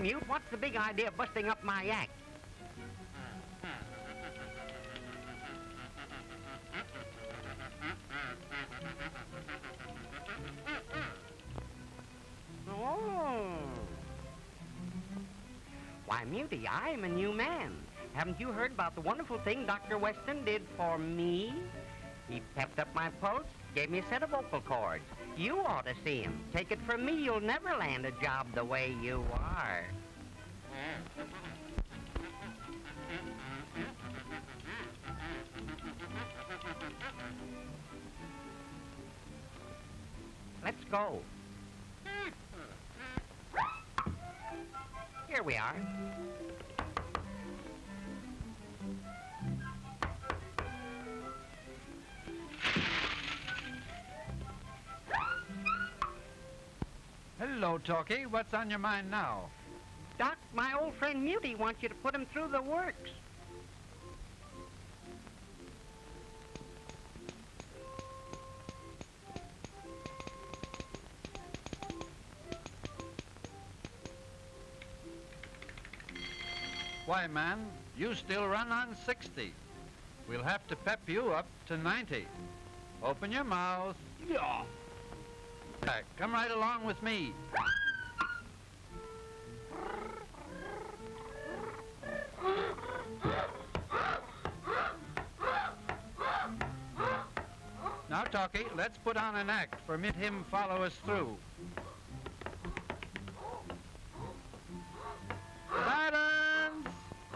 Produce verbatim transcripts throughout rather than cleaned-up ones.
Mute, what's the big idea of busting up my act? Oh. Why, Mutie, I'm a new man. Haven't you heard about the wonderful thing Doctor Weston did for me? He pepped up my pulse, gave me a set of vocal cords. You ought to see him. Take it from me, you'll never land a job the way you are. Let's go. Here we are. Hello, Talkie. What's on your mind now? Doc, my old friend Mutie wants you to put him through the works. Why, man, you still run on sixty. We'll have to pep you up to ninety. Open your mouth. Yeah. Come right along with me. Now, Talkie, let's put on an act for Mit him follow us through. Silence!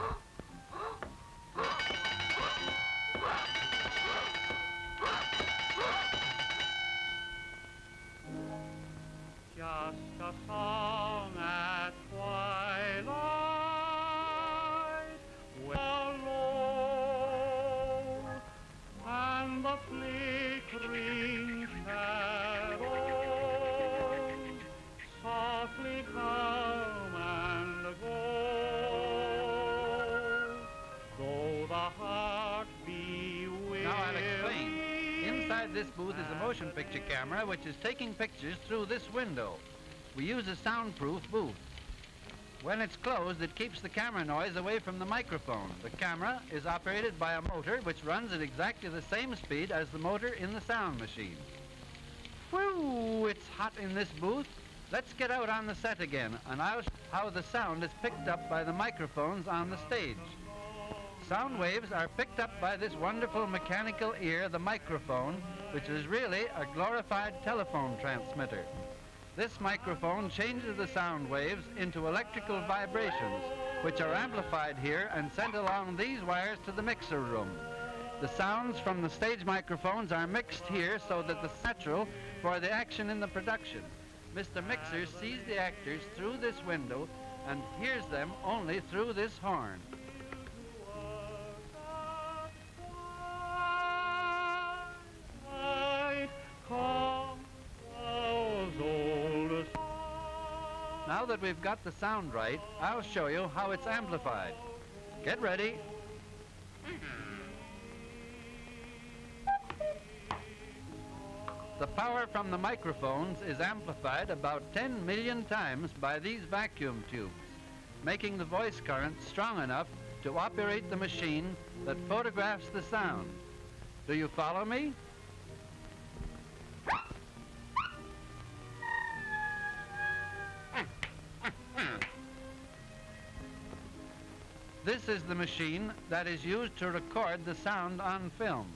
Just a song at twilight, well low, and the flickering shadows softly come and go, though the heart be weary. Now I'll explain. Inside this booth is a motion picture camera which is taking pictures through this window. We use a soundproof booth. When it's closed, it keeps the camera noise away from the microphone. The camera is operated by a motor which runs at exactly the same speed as the motor in the sound machine. Whew, it's hot in this booth. Let's get out on the set again, and I'll show how the sound is picked up by the microphones on the stage. Sound waves are picked up by this wonderful mechanical ear, the microphone, which is really a glorified telephone transmitter. This microphone changes the sound waves into electrical vibrations, which are amplified here and sent along these wires to the mixer room. The sounds from the stage microphones are mixed here so that it's natural for the action in the production. Mister Mixer sees the actors through this window and hears them only through this horn. Now that we've got the sound right, I'll show you how it's amplified. Get ready. The power from the microphones is amplified about ten million times by these vacuum tubes, making the voice current strong enough to operate the machine that photographs the sound. Do you follow me? This is the machine that is used to record the sound on film.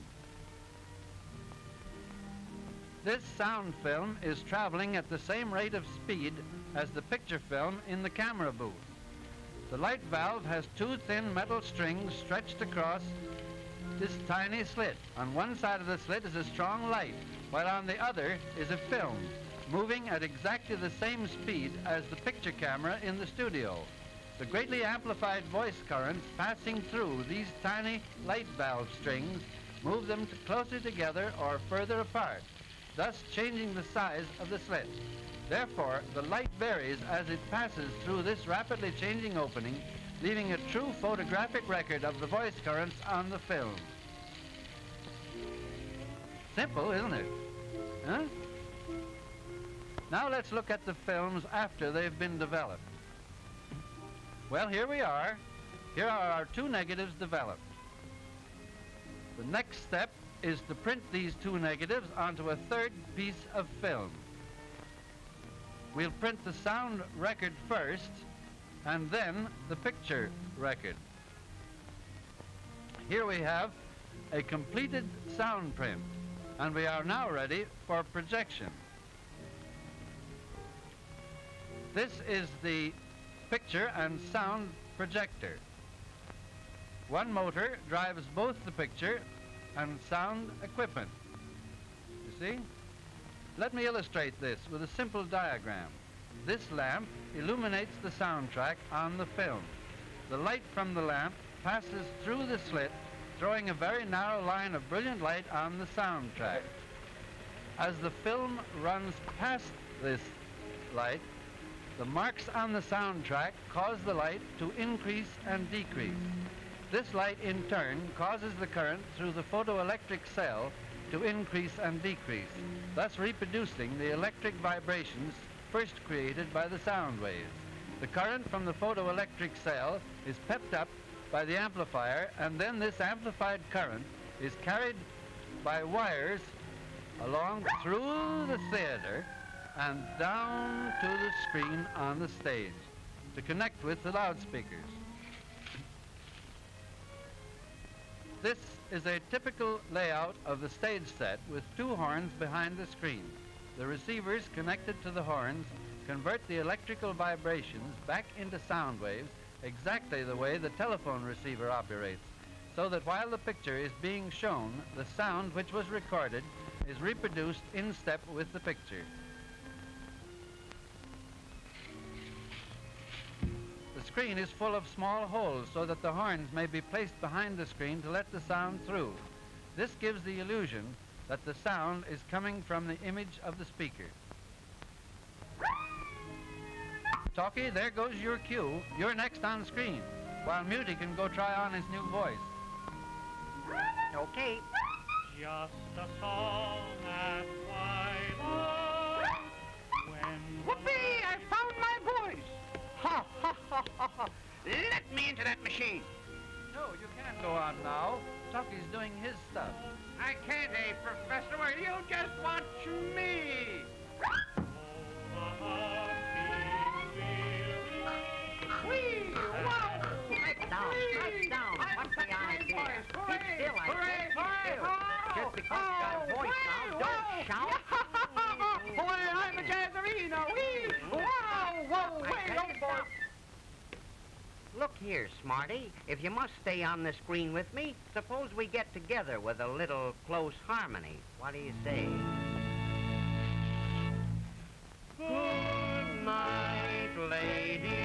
This sound film is traveling at the same rate of speed as the picture film in the camera booth. The light valve has two thin metal strings stretched across this tiny slit. On one side of the slit is a strong light, while on the other is a film, moving at exactly the same speed as the picture camera in the studio. The greatly amplified voice currents passing through these tiny light valve strings move them to closer together or further apart, thus changing the size of the slit. Therefore, the light varies as it passes through this rapidly changing opening, leaving a true photographic record of the voice currents on the film. Simple, isn't it? Huh? Now let's look at the films after they've been developed. Well, here we are. Here are our two negatives developed. The next step is to print these two negatives onto a third piece of film. We'll print the sound record first, and then the picture record. Here we have a completed sound print, and we are now ready for projection. This is the picture and sound projector. One motor drives both the picture and sound equipment. You see? Let me illustrate this with a simple diagram. This lamp illuminates the soundtrack on the film. The light from the lamp passes through the slit, throwing a very narrow line of brilliant light on the soundtrack. As the film runs past this light, the marks on the soundtrack cause the light to increase and decrease. This light, in turn, causes the current through the photoelectric cell to increase and decrease, thus reproducing the electric vibrations first created by the sound waves. The current from the photoelectric cell is pepped up by the amplifier, and then this amplified current is carried by wires along through the theater and down to the screen on the stage to connect with the loudspeakers. This is a typical layout of the stage set with two horns behind the screen. The receivers connected to the horns convert the electrical vibrations back into sound waves exactly the way the telephone receiver operates, so that while the picture is being shown, the sound which was recorded is reproduced in step with the picture. The screen is full of small holes so that the horns may be placed behind the screen to let the sound through. This gives the illusion that the sound is coming from the image of the speaker. Talkie, there goes your cue. You're next on screen, while Muty can go try on his new voice. Okay. Just a song at twilight. When Whoopee! I found my voice! Ha, ha, ha, ha, ha. Let me into that machine. No, you can't go on now. Talkie's doing his stuff. I can't, eh, Professor? Well, you just watch me. Whee! Wow! Strike down, strike down. What's the idea? Keep still, I Hooray! said. Keep still. Just because you got a voice now, don't shout. Boy, I'm a jazzerino. Whee! Wow! Whoa! Wait, don't boy. Look here, Smarty. If you must stay on the screen with me, suppose we get together with a little close harmony. What do you say? Good night, lady.